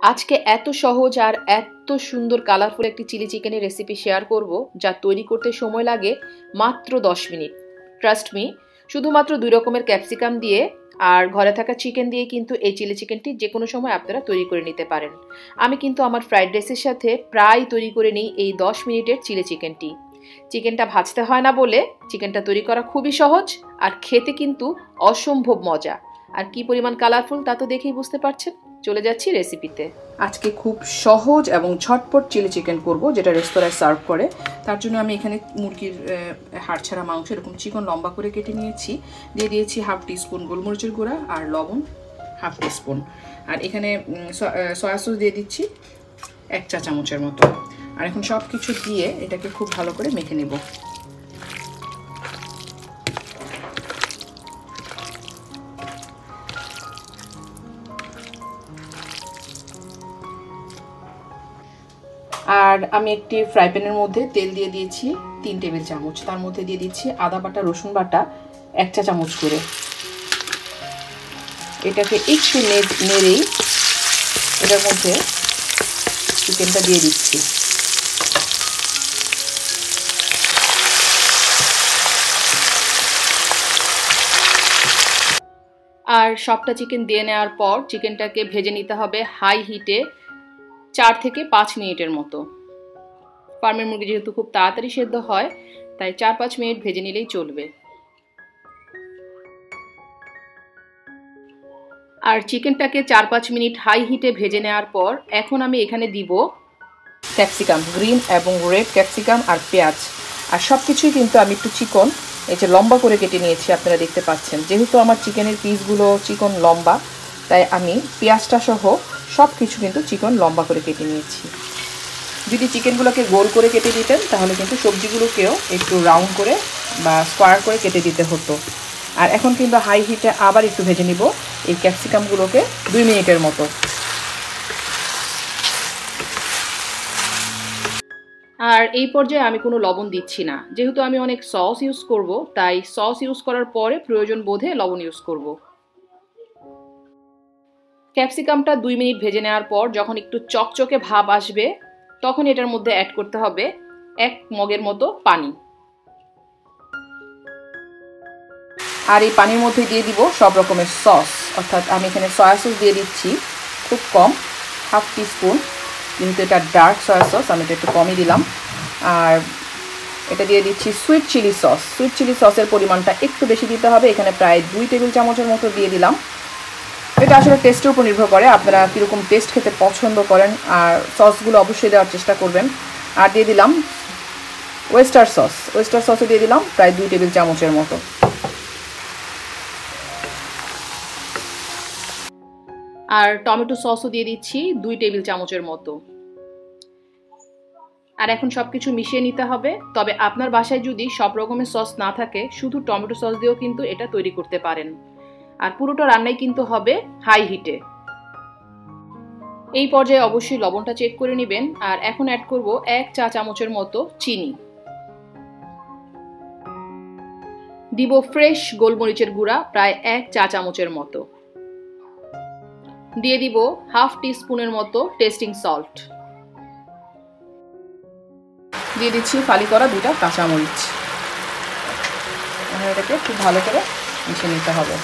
আজকে এত সহজ আর এত সুন্দর কালারফুল একটি চিলি চিকেনের রেসিপি শেয়ার করব যা তৈরি করতে সময় লাগে মাত্র 10 মিনিট। ট্রাস্ট মি, শুধুমাত্র 2 রকমের ক্যাপসিকাম দিয়ে আর ঘরে থাকা চিকেন দিয়ে কিন্তু এই চিলি চিকেনটি যে কোনো সময় আপনারা তৈরি করে নিতে পারেন। আমি কিন্তু আমার ফ্রাইড রাইসের সাথে প্রায় তৈরি করে নিই এই 10 মিনিটের চিলি চিকেনটি। চিকেনটা ভাজতে হয় না বলে চিকেনটা তৈরি করা খুবই সহজ আর খেতে কিন্তু অসম্ভব মজা। আর কি পরিমাণ কালারফুল তা তো দেখেই বুঝতে পারছেন। চলে যাচ্ছি রেসিপিতে। আজকে খুব সহজ এবং ঝটপট চিলি চিকেন করব, যেটা রেস্তোরাঁয় সার্ভ করে। তার জন্য আমি এখানে মুরগির হাড় ছাড়া মাংস এরকম চিকন লম্বা করে কেটে নিয়েছি। দিয়ে দিয়েছি হাফ টিস্পুন গোলমরিচের গুঁড়া আর লবণ হাফ টিস্পুন। আর এখানে সয়া সস দিয়ে দিচ্ছি 1 চা চামচের মতো। আর এখন সব কিছু দিয়ে এটাকে খুব ভালো করে মেখে নেব। আর আমি একটি ফ্রাই প্যানের মধ্যে তেল দিয়ে দিয়েছি 3 টেবিল চামচ। তার মধ্যে দিয়ে দিচ্ছি আদা বাটা রসুন বাটা 1 চা চামচ করে। এটাকে একটু নেড়েই এটার মধ্যে চিকেনটা দিয়ে দিচ্ছি। আর সবটা চিকেন দিয়ে নেওয়ার পর চিকেনটাকে ভেজে নিতে হবে হাই হিটে 4 থেকে 5 মিনিটের মতো। ফার্মের মুরগি যেহেতু খুব তাড়াতাড়ি সেদ্ধ হয়, তাই 4-5 মিনিট ভেজে নিলেই চলবে। আর চিকেনটাকে 4-5 মিনিট হাই হিটে ভেজে নেওয়ার পর এখন আমি এখানে দিব ক্যাপসিকাম, গ্রিন এবং রেড ক্যাপসিকাম আর পেঁয়াজ। আর সব কিছুই কিন্তু আমি একটু চিকন এই যে লম্বা করে কেটে নিয়েছি, আপনারা দেখতে পাচ্ছেন। যেহেতু আমার চিকেনের পিসগুলো চিকন লম্বা, তাই আমি পেঁয়াজটা সহ সব কিছু কিন্তু চিকন লম্বা করে কেটে নিয়েছি। যদি চিকেনগুলোকে গোল করে কেটে দিতেন তাহলে কিন্তু সবজিগুলোকেও একটু রাউন্ড করে বা স্কোয়ার করে কেটে দিতে হতো। আর এখন কিন্তু হাই হিটে আবার একটু ভেজে নিব এই ক্যাপসিকামগুলোকে 2 মিনিটের মতো। আর এই পর্যায়ে আমি কোনো লবণ দিচ্ছি না, যেহেতু আমি অনেক সস ইউজ করব, তাই সস ইউজ করার পরে প্রয়োজন বোধে লবণ ইউজ করব। ক্যাপসিকামটা 2 মিনিট ভেজে নেওয়ার পর যখন একটু চকচকে ভাব আসবে, তখন এটার মধ্যে অ্যাড করতে হবে 1 মগের মতো পানি। আর এই পানির মধ্যে দিয়ে দিব সব রকমের সস, অর্থাৎ আমি এখানে সয়া সস দিয়ে দিচ্ছি খুব কম, হাফ টিস্পুন। কিন্তু এটা ডার্ক সয়া সস, আমি এটা একটু কমই দিলাম। আর এটা দিয়ে দিচ্ছি sweet chilli sauce. Sweet chilli সসের পরিমাণটা একটু বেশি দিতে হবে, এখানে প্রায় 2 টেবিল চামচের মতো দিয়ে দিলাম। এটা আসলে টেস্টের উপর নির্ভর করে, আপনারা কীরকম টেস্ট খেতে পছন্দ করেন। আর সসগুলো অবশ্যই দেওয়ার চেষ্টা করবেন। আর দিয়ে দিলাম ওয়েস্টার সস। ওয়েস্টার সসও দিয়ে দিলাম প্রায় 2 টেবিল চামচের মতো। আর টমেটো সসও দিয়ে দিচ্ছি 2 টেবিল চামচের মতো। আর এখন সব কিছু মিশিয়ে নিতে হবে। তবে আপনার বাসায় যদি সব রকমের সস না থাকে, শুধু টমেটো সস দিয়েও কিন্তু এটা তৈরি করতে পারেন। আর পুরোটা রান্নাই কিন্তু হবে হাই হিটে। এই পর্যায়ে অবশ্যই লবণটা চেক করে নেবেন। আর এখন অ্যাড করব 1 চা চামচের মতো চিনি। দিব ফ্রেশ গোলমরিচের গুঁড়া প্রায় 1 চা চামচের মতো। দিয়ে দিব হাফ টিস্পুনের মতো টেস্টিং সল্ট। দিয়ে দিচ্ছি ফালি করা 2টা কাঁচামরিচ। এটাকে খুব ভালো করে মিশিয়ে নিতে হবে।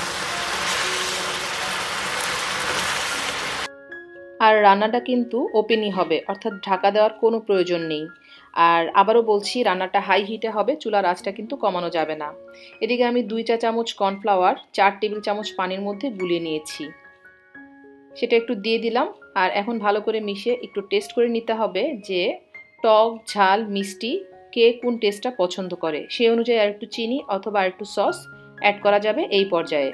আর রান্নাটা কিন্তু ওপেনই হবে, অর্থাৎ ঢাকা দেওয়ার কোনো প্রয়োজন নেই। আর আবারও বলছি, রান্নাটা হাই হিটে হবে, চুলার আঁচটা কিন্তু কমানো যাবে না। এদিকে আমি 2 চা চামচ কর্নফ্লাওয়ার 4 টেবিল চামচ পানির মধ্যে গুলিয়ে নিয়েছি, সেটা একটু দিয়ে দিলাম। আর এখন ভালো করে মিশিয়ে একটু টেস্ট করে নিতে হবে যে টক ঝাল মিষ্টি কে কোন টেস্টটা পছন্দ করে, সেই অনুযায়ী আর একটু চিনি অথবা আর একটু সস অ্যাড করা যাবে এই পর্যায়ে।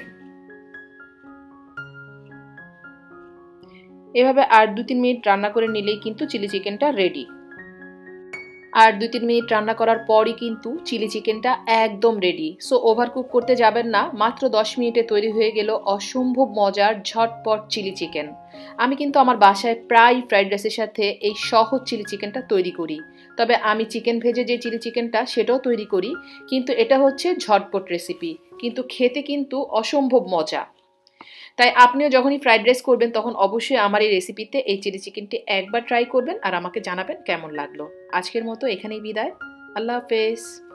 এভাবে আর 2-3 মিনিট রান্না করে নিলেই কিন্তু চিলি চিকেনটা রেডি। আর 2-3 মিনিট রান্না করার পরই কিন্তু চিলি চিকেনটা একদম রেডি। সো ওভারকুক করতে যাবেন না, মাত্র 10 মিনিটে তৈরি হয়ে গেল অসম্ভব মজার ঝটপট চিলি চিকেন। আমি কিন্তু আমার বাসায় প্রায় ফ্রাইড রাইসের সাথে এই সহজ চিলি চিকেনটা তৈরি করি। তবে আমি চিকেন ভেজে যে চিলি চিকেনটা সেটাও তৈরি করি, কিন্তু এটা হচ্ছে ঝটপট রেসিপি, কিন্তু খেতে কিন্তু অসম্ভব মজা। তাই আপনিও যখনই ফ্রাইড রাইস করবেন তখন অবশ্যই আমার এই রেসিপিতে এই চিলি চিকেনটি একবার ট্রাই করবেন আর আমাকে জানাবেন কেমন লাগলো। আজকের মতো এখানেই বিদায়। আল্লাহ হাফেজ।